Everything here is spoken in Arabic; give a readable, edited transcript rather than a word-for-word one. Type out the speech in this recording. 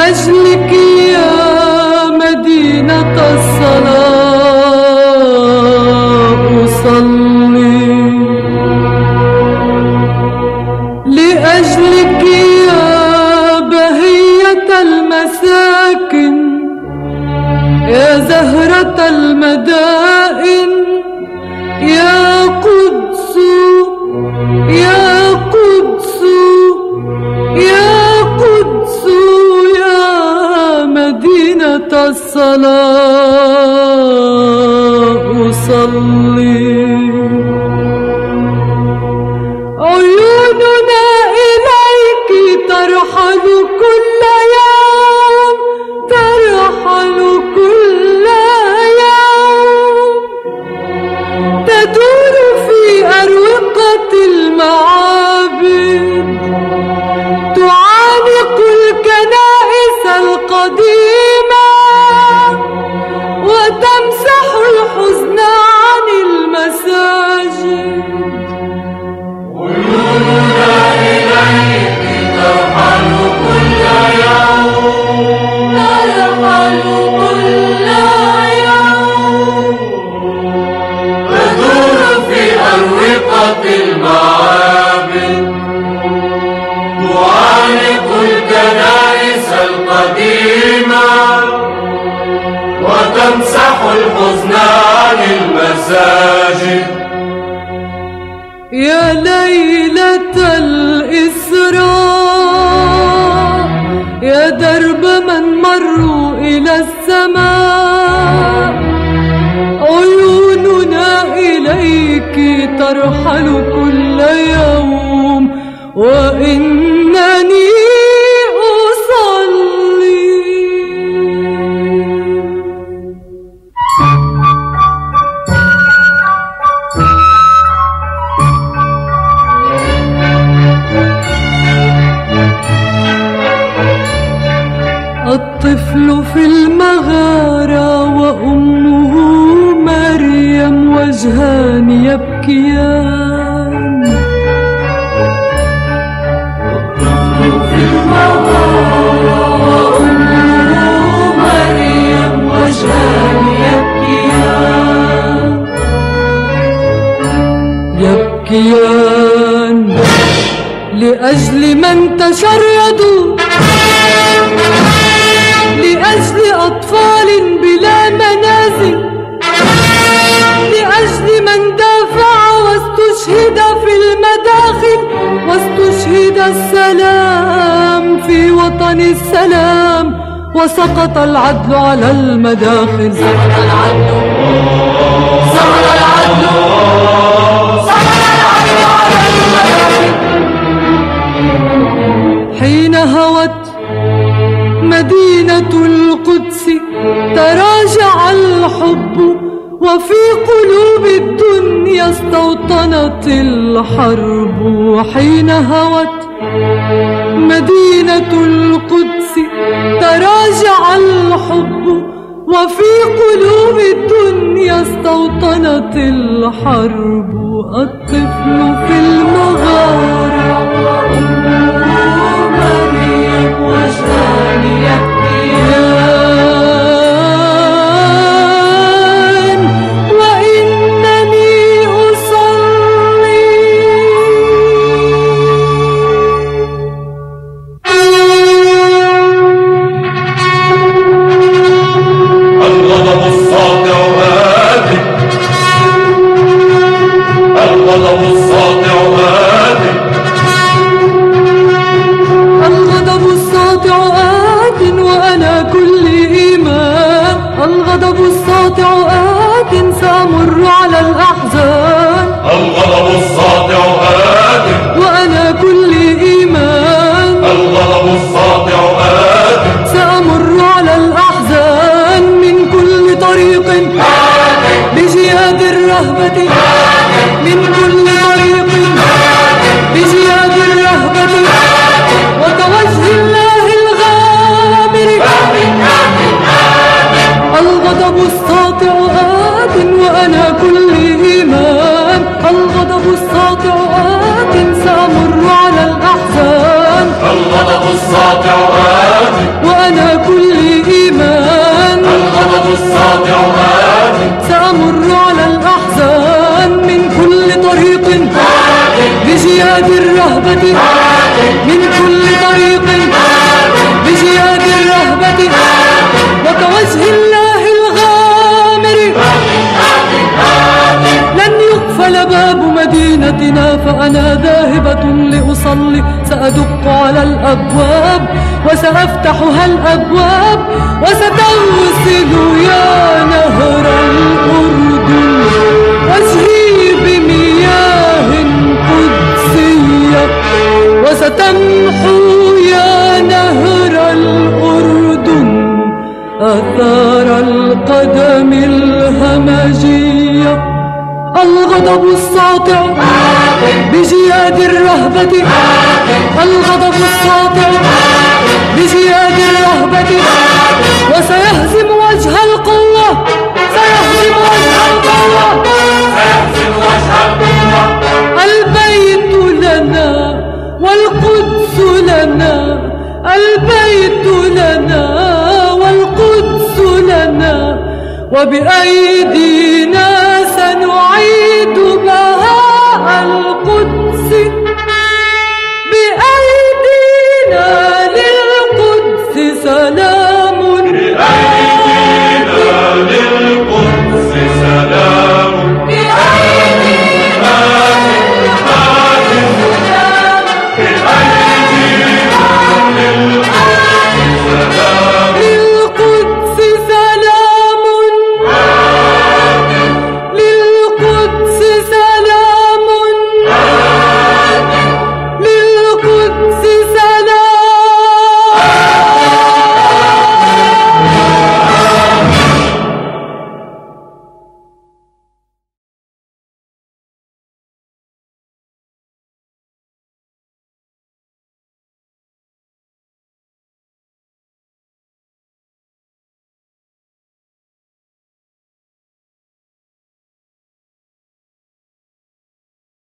لأجلك يا مدينة الصلاة أصلي، لأجلك يا بهية المساكن، يا زهرة المدائن، يا قدس يا قدس يا قدس يا مدينة الصلاة أصلي. عيوننا إليك ترحل كل يوم، ترحل كل يوم، تدور في أروقة المعابد، تعانق الكنائس القديمة وتمسح الحزن عن المساجد. عيوننا إليك ترحل كل يوم، ترحل كل يوم، تدور في أروقة المعابد، تعانق الكنائس القديمة وتمسح الحزن عن المساجد. يا ليلة الإسراء، يا درب من مروا إلى السماء، عيوننا إليك ترحل كل يوم، وإنني أصلي. الطفل في المغارة وأمه مريم وجهان يبكيان. الطفل في المغارة وأمه مريم وجهان يبكيان، يبكيان لأجل من تشردوا، لأجل أطفال بلا منازل، لأجل من دافع واستشهد في المداخل، واستشهد السلام في وطن السلام، وسقط العدل على المداخل. سقط العدل، سقط العدل، سقط العدل على المداخل. حين هوت مدينة القدس تراجع الحب، وفي قلوب الدنيا استوطنت الحرب. حين هوت مدينة القدس تراجع الحب، وفي قلوب الدنيا استوطنت الحرب. الطفل في المغارة وأمه مريم وجهان يبكيان، وإنني أصلي. الغضب الساطع هادئ، الغضب الساطع هادئ، الرهبة وكوجه الله الغامر لن يقفل باب مدينتنا، فأنا ذاهبة لأصلي. سأدق على الأبواب وسأفتحها الأبواب، وستغسل يا نهر الأردن وجهي بمياه قدسية، وستمحو يا نهر الأردن آثار القدم الهمجية. الغضب الساطع بجياد الرهبة، الغضب الساطع بجياد الرهبة، وسيهزم وجه القوة، سيهزم وجه القوة، سيهزم وجه القوة. البيت لنا والقدس لنا، البيت لنا والقدس لنا، وبأيدينا سنعيد بهاء القدس، بأيدينا للقدس سلام.